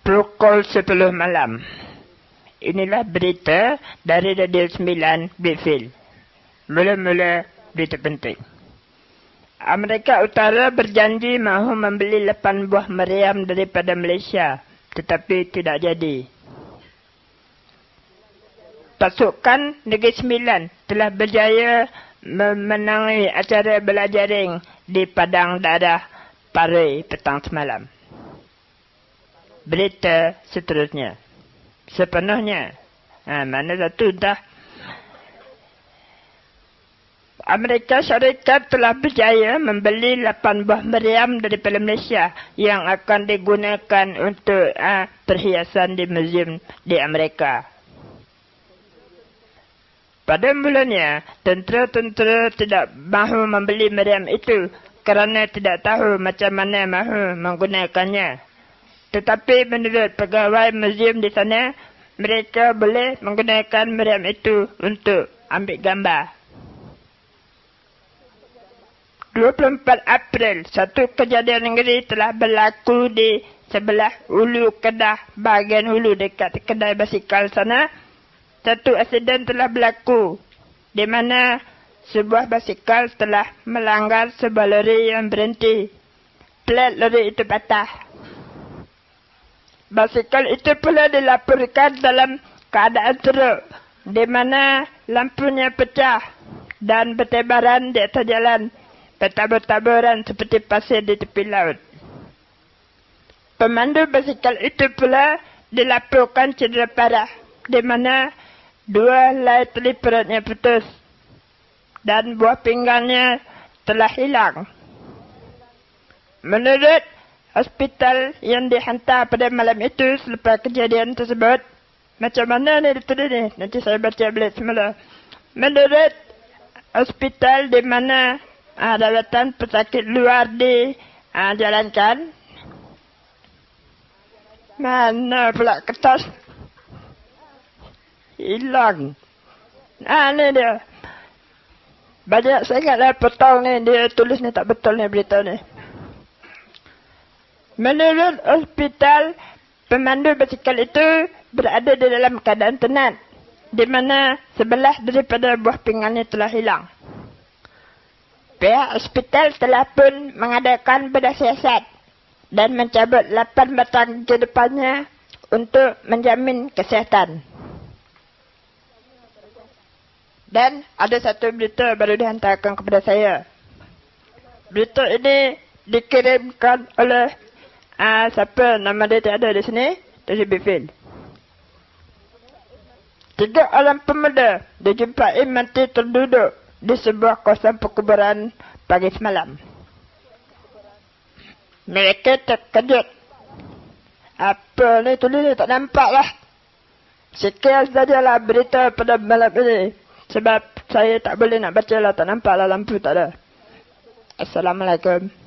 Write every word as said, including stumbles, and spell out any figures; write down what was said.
Pukul sepuluh malam. Inilah berita dari Radio sembilan Bigfield. Mula-mula berita penting. Amerika Utara berjanji mahu membeli lapan buah meriam daripada Malaysia, tetapi tidak jadi. Pasukan Negeri Sembilan telah berjaya memenangi acara belajaring di Padang Dadah Parai petang semalam. Berita seterusnya. Sepenuhnya. Ha, mana satu dah. Amerika Syarikat telah berjaya membeli lapan buah meriam daripada Malaysia yang akan digunakan untuk ha, perhiasan di muzium di Amerika. Pada mulanya, tentera-tentera tidak mahu membeli meriam itu kerana tidak tahu macam mana mahu menggunakannya. Tetapi menurut pegawai muzium di sana, mereka boleh menggunakan meriam itu untuk ambil gambar. dua puluh empat April, satu kejadian ngeri telah berlaku di sebelah hulu Kedah, bahagian hulu dekat kedai basikal sana. Satu aksiden telah berlaku di mana sebuah basikal telah melanggar sebuah lori yang berhenti. Plat lori itu patah. Basikal itu pula dilaporkan dalam keadaan teruk, di mana lampunya pecah dan bertebaran di atas jalan, bertabur-taburan seperti pasir di tepi laut. Pemandu basikal itu pula dilaporkan cedera parah, di mana dua helai tali perutnya putus dan buah pinggangnya telah hilang. Menurut hospital yang dihantar pada malam itu selepas kejadian tersebut. Macam mana ni ditulis ni? Nanti saya baca balik semula. Menurut hospital di mana ah, rawatan pesakit luar dijalankan. Mana pula kertas? Hilang. Ah, ni dia. Banyak sangatlah potong ni. Dia tulis ni tak betul ni berita ni. Menurut hospital, pemandu basikal itu berada di dalam keadaan tenat, di mana sebelah daripada buah pinggangnya telah hilang. Pihak hospital telah pun mengadakan bedah siasat dan mencabut lapan batang ke depannya untuk menjamin kesihatan. Dan ada satu berita baru dihantarkan kepada saya. Berita ini dikirimkan oleh Ah, siapa nama dia tak ada di sini? Dari Bigfield. Tiga orang pemuda dijumpai mati terduduk di sebuah kawasan perkuburan pagi semalam. Mereka terkejut. Apa ni tulis ni tak nampak lah. Sekian sajalah berita pada malam ini. Sebab saya tak boleh nak baca lah, tak nampak lah lampu tak ada. Assalamualaikum.